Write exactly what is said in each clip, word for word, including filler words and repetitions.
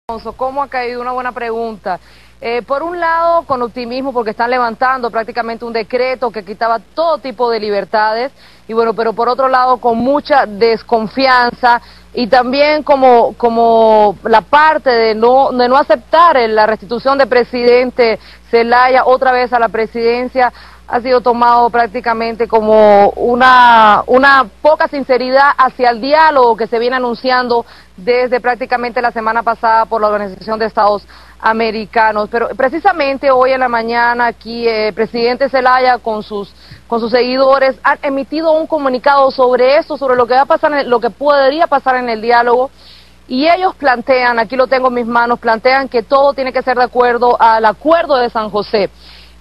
Alonso, ¿cómo ha caído? Una buena pregunta. Eh, por un lado, con optimismo, porque están levantando prácticamente un decreto que quitaba todo tipo de libertades, y bueno, pero por otro lado, con mucha desconfianza, y también como, como la parte de no, de no aceptar la restitución del presidente Zelaya otra vez a la presidencia, ha sido tomado prácticamente como una, una poca sinceridad hacia el diálogo que se viene anunciando desde prácticamente la semana pasada por la Organización de Estados Americanos. Pero precisamente hoy en la mañana aquí el eh, presidente Zelaya con sus, con sus seguidores han emitido un comunicado sobre esto, sobre lo que va a pasar, en el, lo que podría pasar en el diálogo. Y ellos plantean, aquí lo tengo en mis manos, plantean que todo tiene que ser de acuerdo al Acuerdo de San José.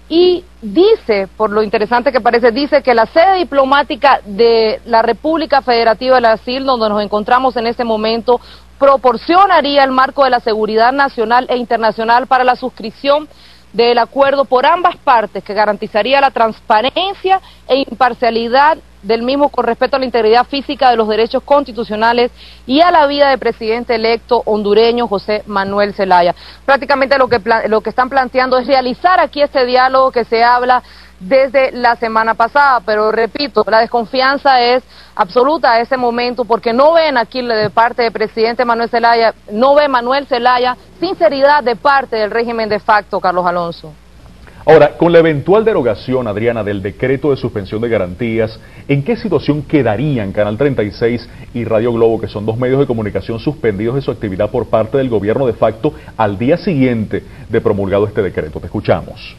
Y dice, por lo interesante que parece, dice que la sede diplomática de la República Federativa de Brasil, donde nos encontramos en este momento, proporcionaría el marco de la seguridad nacional e internacional para la suscripción del acuerdo por ambas partes, que garantizaría la transparencia e imparcialidad del mismo con respecto a la integridad física de los derechos constitucionales y a la vida del presidente electo hondureño José Manuel Zelaya. Prácticamente lo que, lo que están planteando es realizar aquí este diálogo que se habla desde la semana pasada, pero repito, la desconfianza es absoluta a ese momento porque no ven aquí de parte del presidente Manuel Zelaya, no ve Manuel Zelaya sinceridad de parte del régimen de facto, Carlos Alonso. Ahora, con la eventual derogación, Adriana, del decreto de suspensión de garantías, ¿en qué situación quedarían Canal treinta y seis y Radio Globo, que son dos medios de comunicación suspendidos de su actividad por parte del gobierno de facto al día siguiente de promulgado este decreto? Te escuchamos.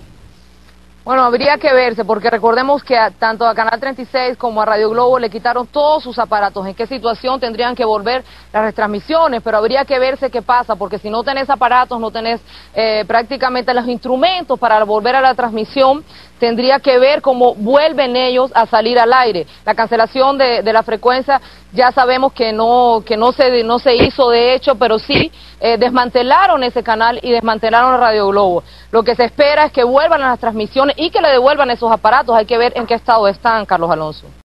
Bueno, habría que verse, porque recordemos que a, tanto a Canal treinta y seis como a Radio Globo le quitaron todos sus aparatos. ¿En qué situación tendrían que volver las retransmisiones? Pero habría que verse qué pasa, porque si no tenés aparatos, no tenés eh, prácticamente los instrumentos para volver a la transmisión, tendría que ver cómo vuelven ellos a salir al aire. La cancelación de, de la frecuencia ya sabemos que no que no se no se hizo de hecho, pero sí eh, desmantelaron ese canal y desmantelaron Radio Globo. Lo que se espera es que vuelvan a las transmisiones y que le devuelvan esos aparatos. Hay que ver en qué estado están, Carlos Alonso.